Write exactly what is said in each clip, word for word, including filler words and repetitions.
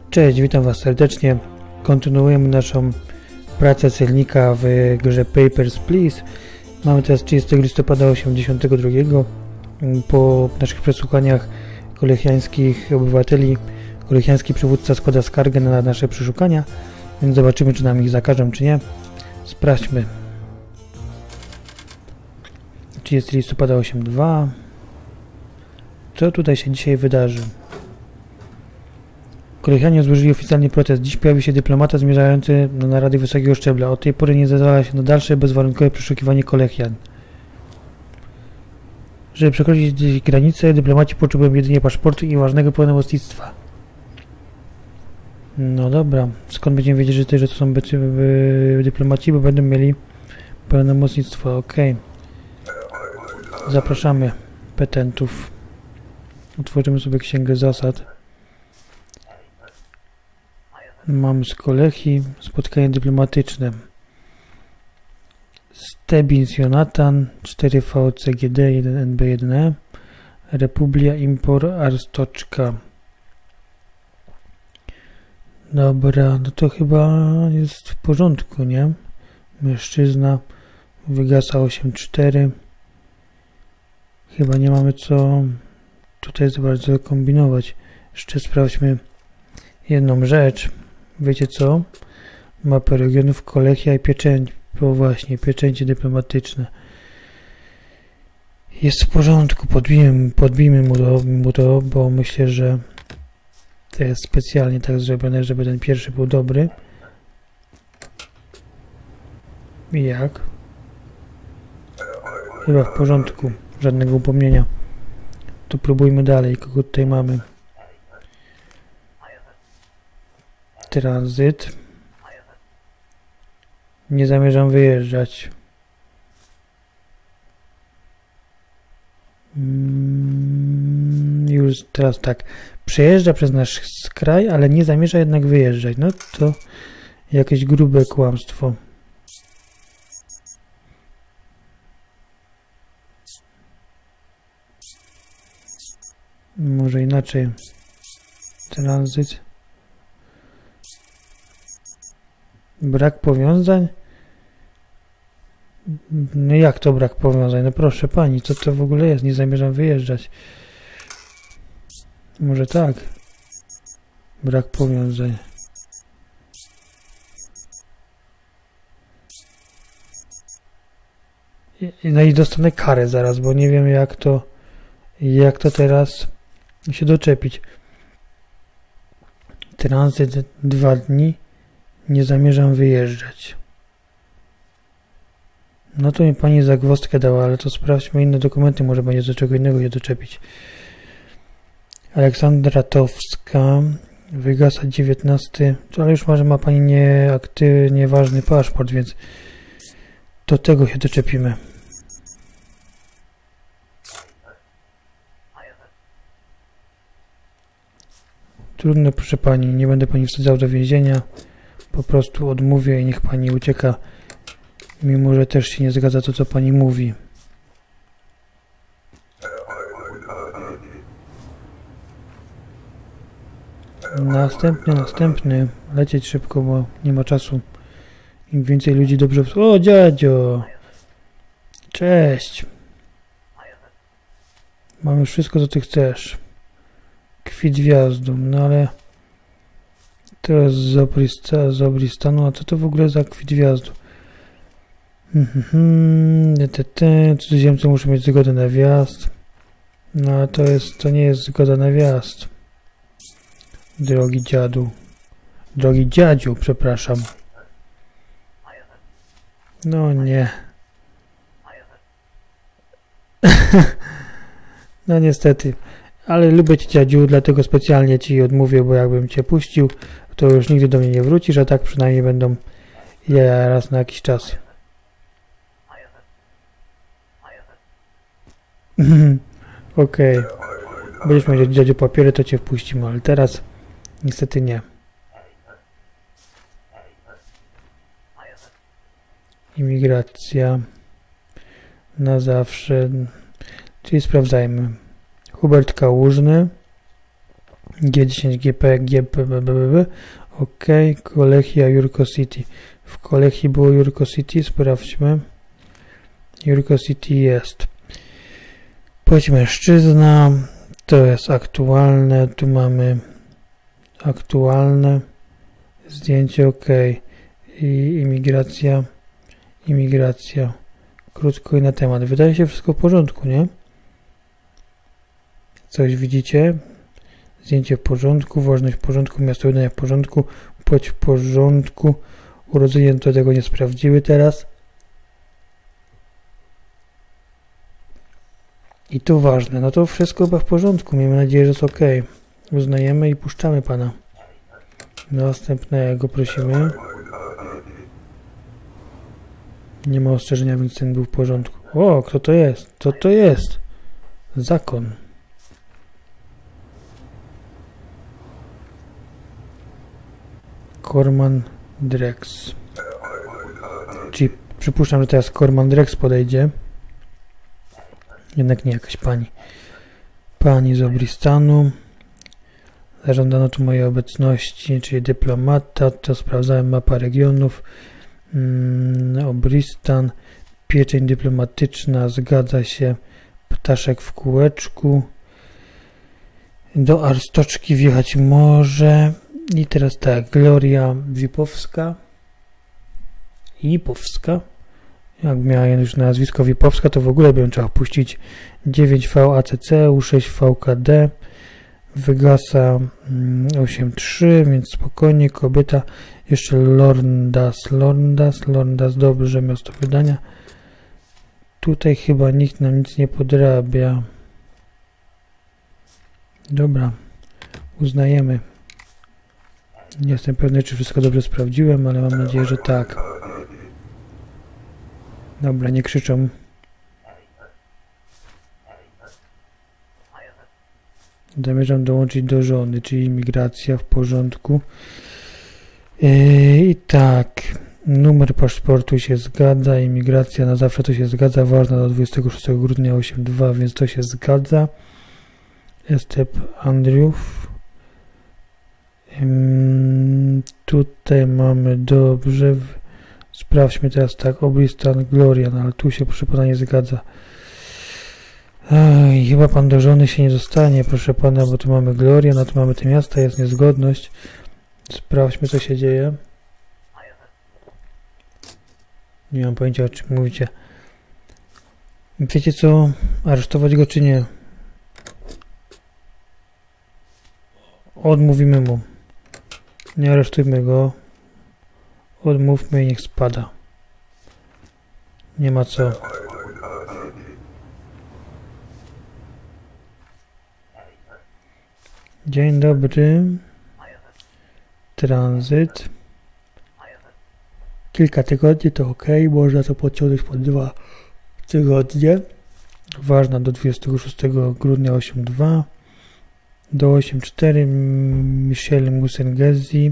Cześć, witam Was serdecznie. Kontynuujemy naszą pracę celnika w grze Papers, Please. Mamy teraz trzydziestego listopada osiemdziesiątego drugiego. Po naszych przesłuchaniach kolechiańskich obywateli, kolechiański przywódca składa skargę na nasze przeszukania, więc zobaczymy, czy nam ich zakażą, czy nie. Sprawdźmy. trzydziestego listopada osiemdziesiątego drugiego. Co tutaj się dzisiaj wydarzy? Kolechianie złożyli oficjalny protest. Dziś pojawi się dyplomata zmierzający na narady wysokiego szczebla. Od tej pory nie zezwala się na dalsze bezwarunkowe przeszukiwanie kolechian. Żeby przekroczyć granicę, dyplomaci potrzebują jedynie paszportu i ważnego pełnomocnictwa. No dobra. Skąd będziemy wiedzieć, że to, że to są by, by, dyplomaci, bo będą mieli pełnomocnictwo. Okej. Okay. Zapraszamy petentów. Otworzymy sobie księgę zasad. Mamy z Kolechi spotkanie dyplomatyczne. Stebins Jonatan, cztery V C G D, jeden N B jeden E, Republia Impor Arstoczka. Dobra, no to chyba jest w porządku, nie? Mężczyzna, wygasa osiem cztery. Chyba nie mamy co tutaj za bardzo kombinować. Jeszcze sprawdźmy jedną rzecz. Wiecie co? Mapę regionów, Kolechia i pieczęć. Bo właśnie, pieczęcie dyplomatyczne. Jest w porządku. Podbijmy, podbijmy mu, to, mu to, bo myślę, że to jest specjalnie tak zrobione, żeby ten pierwszy był dobry. I jak? Chyba w porządku. Żadnego upomnienia. To próbujmy dalej. Kogo tutaj mamy? Tranzyt. Nie zamierzam wyjeżdżać. Mm, już teraz tak. Przejeżdża przez nasz kraj, ale nie zamierza jednak wyjeżdżać. No to jakieś grube kłamstwo. Może inaczej. Tranzyt. Brak powiązań? No jak to brak powiązań? No proszę pani, co to w ogóle jest? Nie zamierzam wyjeżdżać. Może tak? Brak powiązań. I, no i dostanę karę zaraz, bo nie wiem jak to jak to teraz się doczepić. Tranzyt dwa dni. Nie zamierzam wyjeżdżać. No to mi pani zagwozdkę dała, ale to sprawdźmy inne dokumenty, może będzie do czego innego się doczepić. Aleksandra Towska, wygasa dziewiętnasty, ale już może ma pani nieaktywny, nieważny paszport, więc do tego się doczepimy. Trudno, proszę pani, nie będę pani wsadzał do więzienia. Po prostu odmówię i niech pani ucieka, mimo że też się nie zgadza to, co pani mówi. Następny, następny. Lecieć szybko, bo nie ma czasu. Im więcej ludzi dobrze... O, dziadzio! Cześć! Mamy wszystko, co ty chcesz. Kwit wjazdu, no ale... To jest z Obristanu, a co to w ogóle za kwit wjazdu? Cudzoziemcy muszą mieć zgodę na wjazd. No ale to jest, to nie jest zgoda na wjazd. Drogi dziadu. Drogi dziadziu, przepraszam. No nie. No niestety. Ale lubię cię, dziadziu, dlatego specjalnie ci odmówię, bo jakbym cię puścił, to już nigdy do mnie nie wrócisz, a tak przynajmniej będą ja raz na jakiś czas. Okej. Okay. Będziesz mieć, dziadziu, papiery, to cię wpuścimy, ale teraz niestety nie. Imigracja. Na zawsze. Czyli sprawdzajmy. Hubert Kałużny. G dziesięć, G P, G P, B, B, B, B. Ok, Kolechia, Jurko City. W Kolechii było Jurko City, sprawdźmy. Jurko City jest. Płeć mężczyzna, to jest aktualne, tu mamy aktualne zdjęcie, ok. I imigracja, imigracja. Krótko i na temat. Wydaje się wszystko w porządku, nie? Coś widzicie? Zdjęcie w porządku, ważność w porządku, miasto wydania w porządku, płeć w porządku, urodzenie to tego nie sprawdziły teraz. I to ważne, no to wszystko chyba w porządku, miejmy nadzieję, że jest ok. Uznajemy i puszczamy pana. Następnego prosimy. Nie ma ostrzeżenia, więc ten był w porządku. O, kto to jest? Co to jest? Zakon. Corman Drex. Czyli przypuszczam, że teraz Corman Drex podejdzie. Jednak nie jakaś pani. Pani z Obristanu. Zażądano tu mojej obecności, czyli dyplomata. To sprawdzałem mapa regionów. Mm, Obristan. Pieczeń dyplomatyczna. Zgadza się. Ptaszek w kółeczku. Do Arstoczki wjechać może. I teraz tak, Gloria Wipowska. Wipowska. Jak miała już nazwisko Wipowska, to w ogóle bym trzeba puścić. dziewięć V A C C, U sześć V K D. Wygasa osiem trzy, więc spokojnie. Kobieta. Jeszcze Lorndas. Lorndas. Lorndas, dobrze, miasto wydania. Tutaj chyba nikt nam nic nie podrabia. Dobra. Uznajemy. Nie jestem pewny, czy wszystko dobrze sprawdziłem, ale mam nadzieję, że tak. Dobra, nie krzyczą. Zamierzam dołączyć do żony, czyli imigracja w porządku. I tak, numer paszportu się zgadza, imigracja na zawsze to się zgadza, ważna do dwudziestego szóstego grudnia osiem dwa, więc to się zgadza. Estep Andriów. Um, tutaj mamy dobrze. Sprawdźmy teraz tak, Obristan, Glorian, ale tu się proszę pana nie zgadza. Ej, chyba pan do żony się nie dostanie, proszę pana, bo tu mamy Glorian, a tu mamy te miasta, jest niezgodność. Sprawdźmy, co się dzieje. Nie mam pojęcia, o czym mówicie. Wiecie co? Aresztować go czy nie? Odmówimy mu. Nie aresztujmy go. Odmówmy i niech spada. Nie ma co. Dzień dobry. Tranzyt. Kilka tygodni to ok, można to podciągnąć po dwa tygodnie. Ważna do dwudziestego szóstego grudnia osiem dwa. Do osiem cztery Michel Musengezi.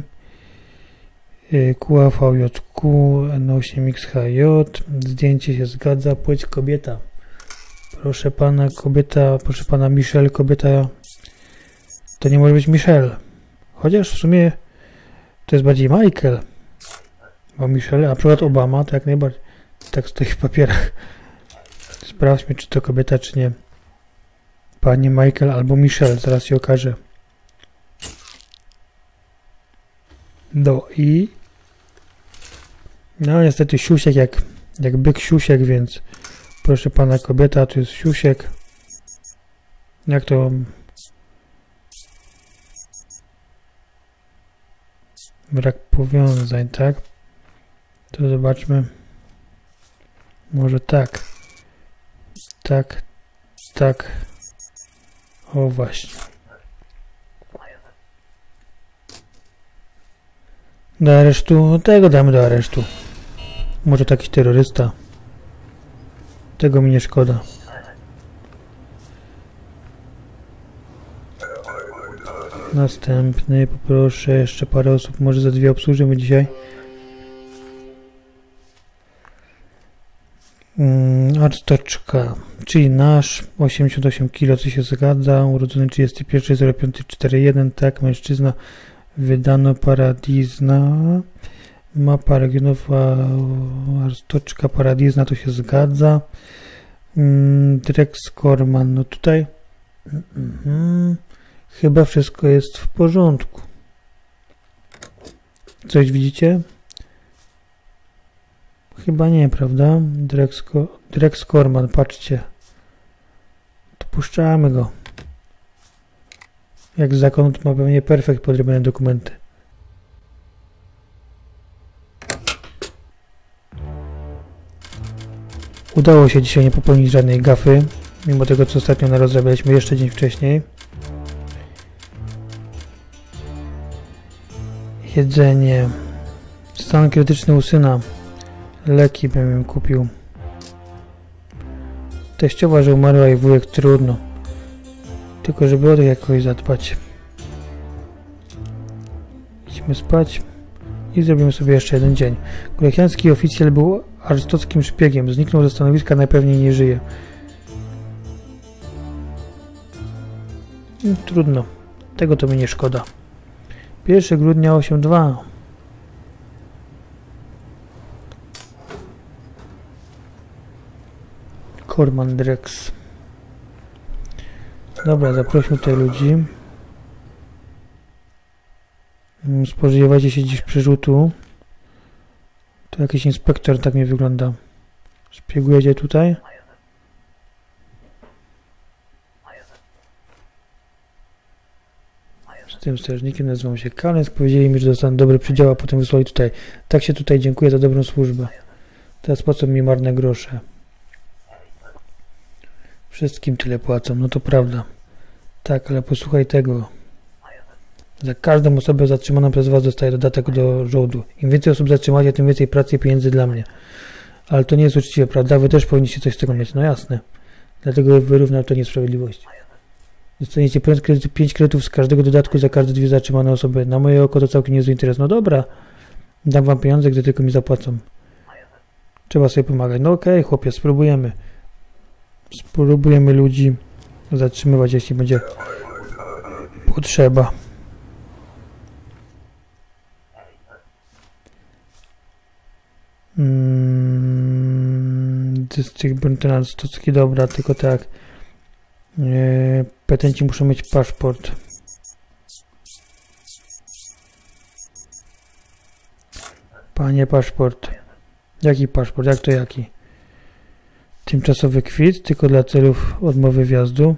Q A V J Q N osiem X H J. Zdjęcie się zgadza. Płeć kobieta. Proszę pana, kobieta, proszę pana Michel, kobieta. To nie może być Michel. Chociaż w sumie to jest bardziej Michael. Bo Michel, a na przykład Obama, to jak najbardziej. Tak stoi w papierach. Sprawdźmy, czy to kobieta, czy nie. Panie Michael albo Michel, zaraz się okaże. Do i. No niestety siusiek jak, jak byk siusiek, więc proszę pana kobieta, tu jest siusiek. Jak to... Brak powiązań, tak? To zobaczmy. Może tak. Tak. Tak. O właśnie. Do aresztu. Tego damy do aresztu. Może taki terrorysta. Tego mi nie szkoda. Następny, poproszę jeszcze parę osób, może za dwie obsłużymy dzisiaj. Mm, Arstoczka, czyli nasz, osiemdziesiąt osiem kilo, co się zgadza, urodzony trzydziestego pierwszego zero pięć cztery jeden, tak, mężczyzna, wydano Paradizna, mapa regionowa Arstoczka, Paradizna, to się zgadza. mm, Drex Korman, no tutaj mm, chyba wszystko jest w porządku. Coś widzicie? Chyba nie, prawda? Drex, Drex Korman, patrzcie. Dopuszczamy go. Jak zakon to ma pewnie perfekt podrobione dokumenty. Udało się dzisiaj nie popełnić żadnej gafy, mimo tego co ostatnio narozrabialiśmy jeszcze dzień wcześniej. Jedzenie. Stan krytyczny u syna. Leki bym im kupił. Teściowa, że umarła i wujek trudno. Tylko żeby o to jakoś zadbać. Idźmy spać i zrobimy sobie jeszcze jeden dzień. Kolejchiański oficjal był arystockim szpiegiem. Zniknął ze stanowiska, najpewniej nie żyje. I trudno. Tego to mi nie szkoda. pierwszego grudnia osiem dwa. Korman Drex. Dobra, zaprośmy tutaj ludzi. Spodziewajcie się dziś przerzutu. To jakiś inspektor, tak mi wygląda. Szpiegujecie tutaj? Z tym strażnikiem nazywam się Kalens. Powiedzieli mi, że dostanę dobry przydział, a potem wysłali tutaj. Tak się tutaj dziękuję za dobrą służbę. Teraz płacą mi marne grosze. Wszystkim tyle płacą, no to prawda. Tak, ale posłuchaj tego. Za każdą osobę zatrzymaną przez was dostaję dodatek do żołdu. Im więcej osób zatrzymacie, tym więcej pracy i pieniędzy dla mnie. Ale to nie jest uczciwe, prawda? Wy też powinniście coś z tego mieć, no jasne. Dlatego wyrównał to niesprawiedliwość. Dostaniecie pięć kredytów z każdego dodatku za każde dwie zatrzymane osoby. Na moje oko to całkiem niezły interes. No dobra, dam wam pieniądze, gdy tylko mi zapłacą. Trzeba sobie pomagać. No okej, okay, chłopie, spróbujemy. Spróbujemy ludzi zatrzymywać, jeśli będzie potrzeba. Hmm, Dystrykt Bruntenant Stocki, dobra, tylko tak. Eee, petenci muszą mieć paszport. Panie, paszport. Jaki paszport? Jak to jaki? Tymczasowy kwit, tylko dla celów odmowy wjazdu.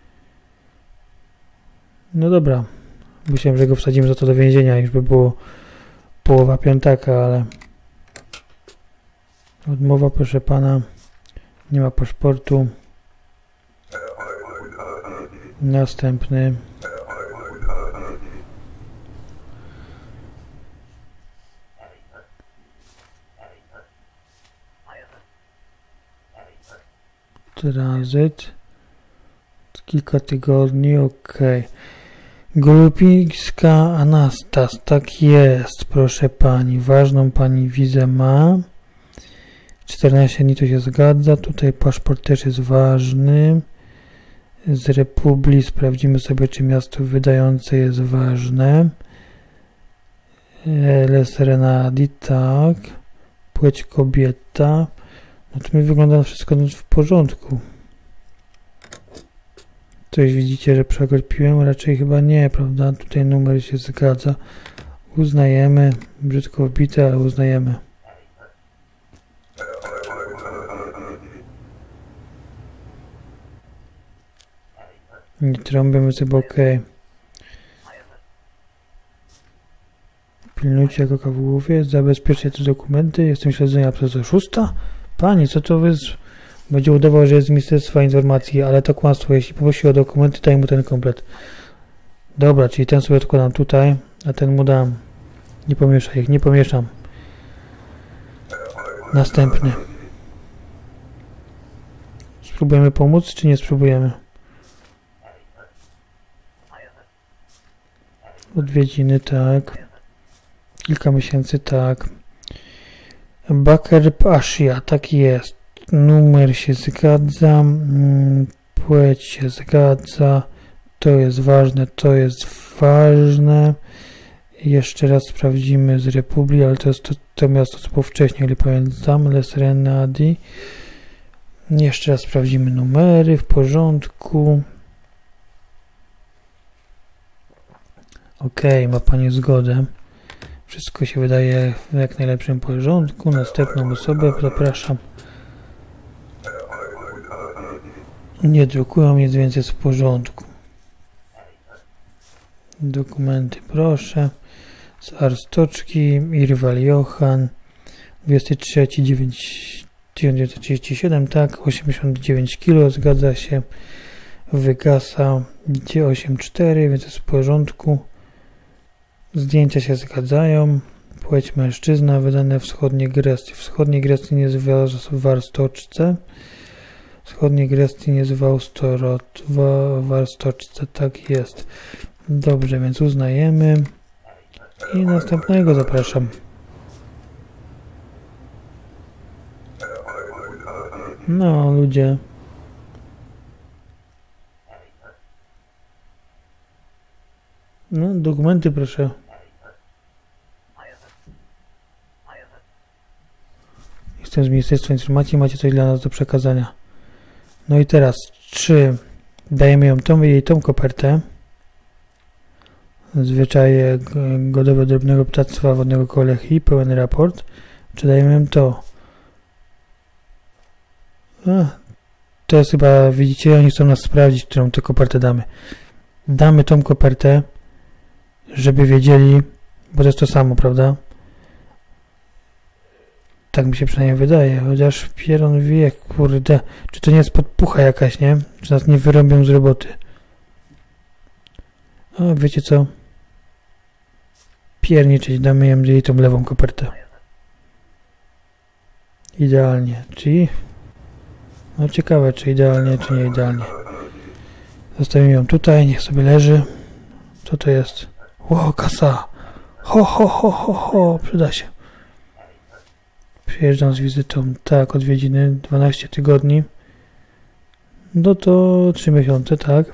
No dobra. Myślałem, że go wsadzimy za to do więzienia, już by było połowa piątaka, ale... Odmowa, proszę pana. Nie ma paszportu. Następny. Tranzyt. Kilka tygodni, ok. Golubińska Anastas, tak jest, proszę pani. Ważną pani wizę ma. czternaście dni to się zgadza. Tutaj paszport też jest ważny. Z Republii sprawdzimy sobie, czy miasto wydające jest ważne. Les Renadi, tak. Płeć kobieta. No to mi wygląda wszystko w porządku. Coś widzicie, że przegapiłem? Raczej chyba nie, prawda? Tutaj numer się zgadza. Uznajemy. Brzydko wbite, ale uznajemy. Nie trąbimy sobie, ok. Pilnujcie jak oka w głowie. Zabezpieczcie te dokumenty. Jestem śledzenia przez oszusta. Pani, co to wy... Będzie udawał, że jest z Ministerstwa Informacji, ale to kłamstwo. Jeśli poprosi o dokumenty, daj mu ten komplet. Dobra, czyli ten sobie odkładam tutaj, a ten mu dam. Nie pomieszaj ich, nie pomieszam. Następny. Spróbujemy pomóc, czy nie spróbujemy? Odwiedziny, tak. Kilka miesięcy, tak. Bakr Asia, tak jest. numer się zgadza, płeć się zgadza, to jest ważne, to jest ważne. Jeszcze raz sprawdzimy z Republii, ale to jest to, to miasto, co było wcześniej, ale pamiętam, Les Renardi. Jeszcze raz sprawdzimy numery, w porządku. Ok, ma Pani zgodę. Wszystko się wydaje w jak najlepszym porządku. Następną osobę zapraszam. Nie drukują nic, więc jest w porządku. Dokumenty proszę. Z Arstoczki, Irwal Johan, dwudziestego trzeciego dziewiątego tysiąc dziewięćset trzydziestego siódmego, tak, osiemdziesiąt dziewięć kilo, zgadza się, wygasa D osiemdziesiąt cztery, więc jest w porządku. Zdjęcia się zgadzają. Płeć mężczyzna, wydane w wschodniej Grecji. Wschodniej Grecji nie jest w Arstoczce. Wschodniej Grecji nie jest w Austorot, w Arstoczce, tak jest. Dobrze, więc uznajemy. I następnego zapraszam. No, ludzie. No, dokumenty proszę. Jestem z Ministerstwa Informacji, macie coś dla nas do przekazania. No i teraz, czy dajemy ją tą, jej tą kopertę? Zwyczaje godowe drobnego ptactwa wodnego Kolechii, pełen raport. Czy dajemy ją to? A, to jest chyba, widzicie, oni chcą nas sprawdzić, którą tę kopertę damy. Damy tą kopertę, żeby wiedzieli, bo to jest to samo, prawda? Tak mi się przynajmniej wydaje, chociaż pieron wie, kurde, czy to nie jest podpucha jakaś, nie? Czy nas nie wyrobią z roboty? A wiecie co? Pierniczyć, damy jej tą lewą kopertę. Idealnie, czyli... No ciekawe, czy idealnie, czy nie idealnie. Zostawimy ją tutaj, niech sobie leży. Co to jest? Ło, kasa! Ho, ho, ho, ho, ho, przyda się. Przyjeżdżam z wizytą, tak, odwiedziny, dwanaście tygodni. No to trzy miesiące, tak.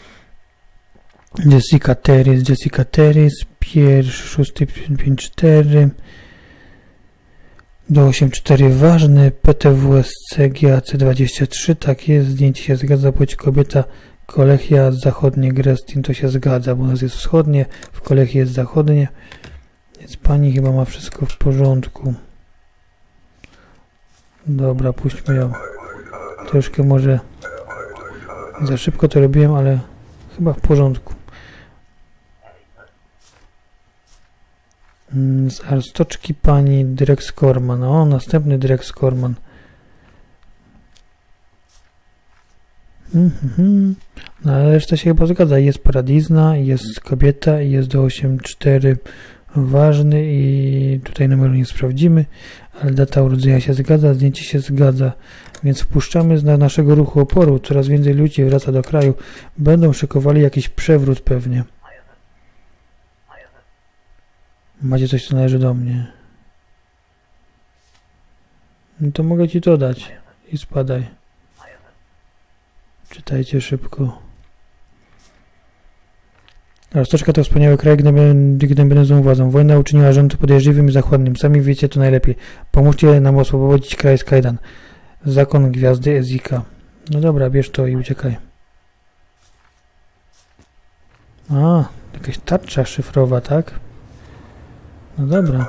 Jessica Terris, Jessica Terris, pierwszy, szósty, pięć, cztery. Do osiem cztery ważny, P T W S C G A C dwadzieścia trzy, tak jest, zdjęcie się zgadza, płeć kobieta, Kolechia, zachodnie Grestin, to się zgadza, bo u nas jest wschodnie, w Kolechii jest zachodnie, więc pani chyba ma wszystko w porządku. Dobra, puśćmy ją. Troszkę może za szybko to robiłem, ale chyba w porządku. Z Arstoczki pani Drex Korman. O, następny Drex Korman. Mm-hmm. No ale reszta się chyba zgadza. Jest Paradizna, jest kobieta i jest do osiem cztery ważny i tutaj numeru nie sprawdzimy, ale data urodzenia się zgadza, zdjęcie się zgadza, więc wpuszczamy z naszego ruchu oporu. Coraz więcej ludzi wraca do kraju. Będą szykowali jakiś przewrót pewnie. Macie coś, co należy do mnie. No to mogę ci to dać. I spadaj. Czytajcie szybko. Arstoczka to wspaniały kraj, gnębiony władzą. Wojna uczyniła rząd podejrzliwym i zachłannym. Sami wiecie to najlepiej. Pomóżcie nam oswobodzić kraj z kajdan. Zakon gwiazdy Ezika. No dobra, bierz to i uciekaj. A, jakaś tarcza szyfrowa, tak? No dobra.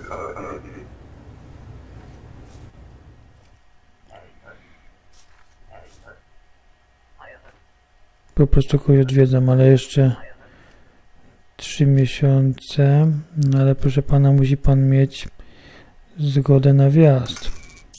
Po prostu kogoś odwiedzam, ale jeszcze trzy miesiące. No ale proszę pana, musi pan mieć zgodę na wjazd.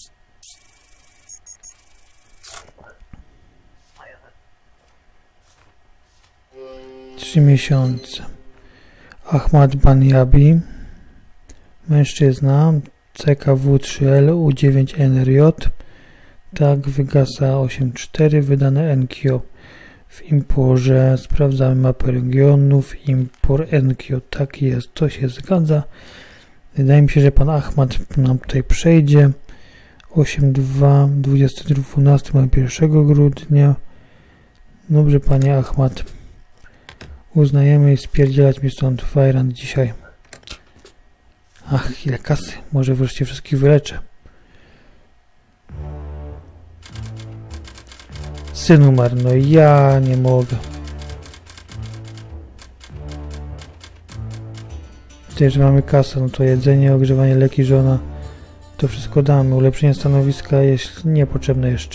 Trzy miesiące. Ahmad Banyabi. Mężczyzna. C K W trzy L U dziewięć N R J. Tak, wygasa osiem cztery. Wydane N Q. W imporze sprawdzamy mapę regionów. Impor N Q. Tak jest, to się zgadza. Wydaje mi się, że pan Ahmad nam tutaj przejdzie. osiem dwa, dwudziesty dwunasty, mamy pierwszego grudnia. Dobrze, panie Ahmad. Uznajemy i spierdzielać mi stąd Fajrant dzisiaj. Ach, ile kasy. Może wreszcie wszystkich wyleczę. Syn umarł, no ja nie mogę. Też mamy kasę, no to jedzenie, ogrzewanie, leki, żona. To wszystko damy. Ulepszenie stanowiska jest niepotrzebne jeszcze.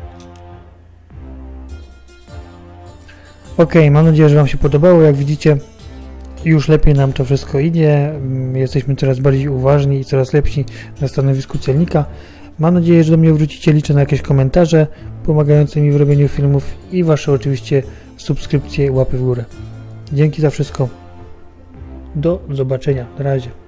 Ok, mam nadzieję, że wam się podobało. Jak widzicie, już lepiej nam to wszystko idzie. Jesteśmy coraz bardziej uważni i coraz lepsi na stanowisku celnika. Mam nadzieję, że do mnie wrócicie. Liczę na jakieś komentarze pomagające mi w robieniu filmów i wasze oczywiście subskrypcje i łapy w górę. Dzięki za wszystko. Do zobaczenia. Na razie.